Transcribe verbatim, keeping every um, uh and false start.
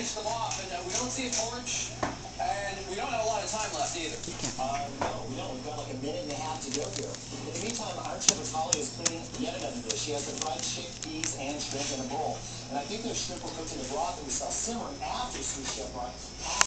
finish them off, and uh, we don't see a torch, and we don't have a lot of time left either. Uh, no, we don't. We've got like a minute and a half to go here. In the meantime, our chef Natalia is cleaning yet another dish. She has the fried chickpeas and shrimp in a bowl. And I think those shrimp were cooked in the broth that we saw simmering after sous chef brought